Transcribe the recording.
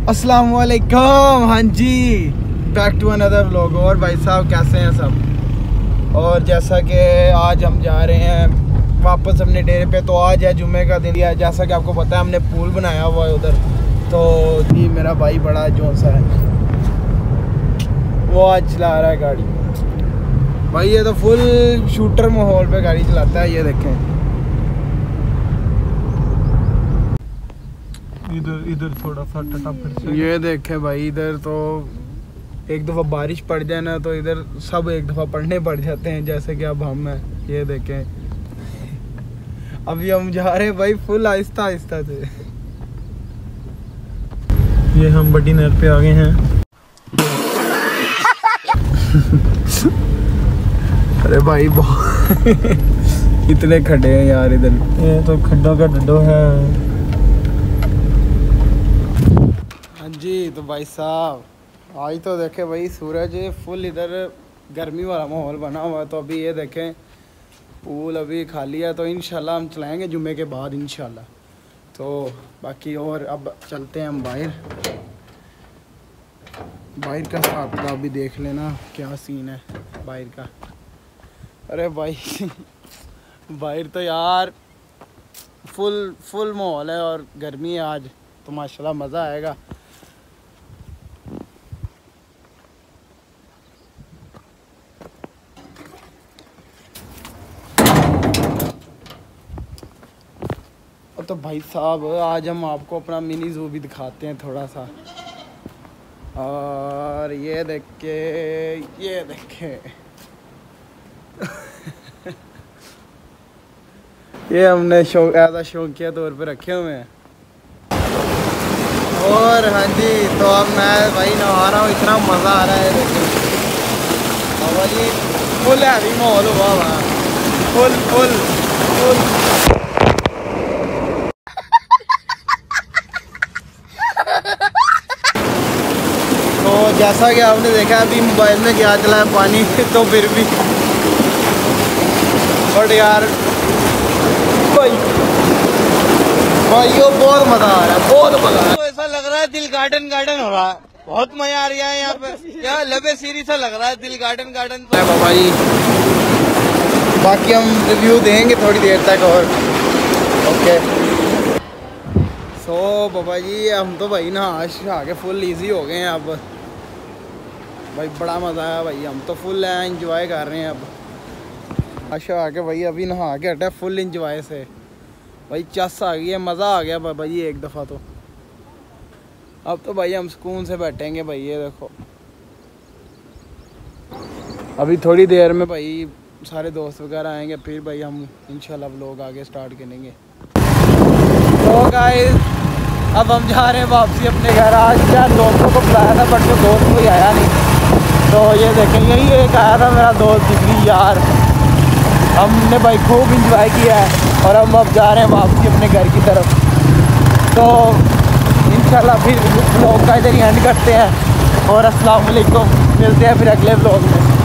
अस्सलाम वालेकुम। हाँ जी, बैक टू अनदर व्लॉग। और भाई साहब कैसे हैं सब? और जैसा कि आज हम जा रहे हैं वापस अपने डेरे पे, तो आज है जुम्मे का दिन है। जैसा कि आपको पता है हमने पूल बनाया हुआ है उधर, तो ये मेरा भाई बड़ा जोन सा है, वो आज चला रहा है गाड़ी। भाई ये तो फुल शूटर माहौल पे गाड़ी चलाता है। ये देखें, इधर थोड़ा सा टटा फिर। ये देखे भाई, इधर तो एक दफ़ा बारिश पड़ जाए ना तो इधर सब एक दफ़ा पढ़ने पड़ जाते हैं, जैसे कि अब हम हैं। ये देखें, अभी हम जा रहे हैं भाई फुल आहिस्ता आहिस्ता से। ये हम बड़ी नहर पे आ गए हैं। अरे भाई बहुत इतने खड्डे हैं यार इधर। ये तो खड्डों का डड्डो है। हाँ जी, तो भाई साहब आज तो देखे भाई सूरज फुल इधर गर्मी वाला माहौल बना हुआ है। तो अभी ये देखें पूल अभी खाली है, तो इंशाल्लाह हम चलाएंगे जुम्मे के बाद इंशाल्लाह। तो बाकी और अब चलते हैं हम बाहर का हिसाब किताब भी देख लेना क्या सीन है बाहर का। अरे भाई बाहर तो यार फुल माहौल है और गर्मी है आज, तो माशाल्लाह मज़ा आएगा। तो भाई साहब आज हम आपको अपना मिनी ज़ू भी दिखाते हैं थोड़ा सा। और ये देखे ये हमने ऐसा शौकिया तौर पे रखे हुए हैं। और हाँ जी, तो अब मैं भाई नहा रहा हूँ, इतना मज़ा आ रहा है। देखिए भाई फुल हैवी माहौल हुआ वहाँ, फुल तो जैसा कि आपने देखा अभी मोबाइल में क्या चला है पानी तो फिर भी बट यार भाई ये बहुत मजा आ रहा है, बहुत मजा आ रहा है। तो ऐसा लग रहा है दिल गार्डन हो रहा है, बहुत मजा आ रहा है यहाँ पे। क्या लबे सीरी सा लग रहा है दिल गार्डन बाबा जी। बाकी हम रिव्यू देंगे थोड़ी देर तक और ओके। सो बाबा जी हम तो भाई नहा के फुल इजी हो गए हैं अब। भाई बड़ा मज़ा आया भाई, हम तो फुल इंजॉय कर रहे हैं अब। अच्छा आके भाई अभी नहा के हटा फुल इंजॉय से भाई, चस आ गई है, मज़ा आ गया बाबा जी एक दफ़ा। तो अब तो भाई हम सुकून से बैठेंगे भाई। ये देखो अभी थोड़ी देर में भाई सारे दोस्त वगैरह आएंगे, फिर भाई हम इंशाल्लाह व्लॉग आगे स्टार्ट करेंगे। तो गाइस अब हम जा रहे हैं वापसी अपने घर। आज क्या दोस्तों को बुलाया था बट वो दोस्त कोई आया नहीं, तो ये देखें यही एक आया था मेरा दोस्त जिगरी यार। हमने भाई खूब इंजॉय किया है और हम अब जा रहे हैं वापसी अपने घर की तरफ। तो इंशाल्लाह फिर व्लॉग का इधर ही एंड करते हैं और अस्सलाम वालेकुम, मिलते हैं फिर अगले व्लॉग में।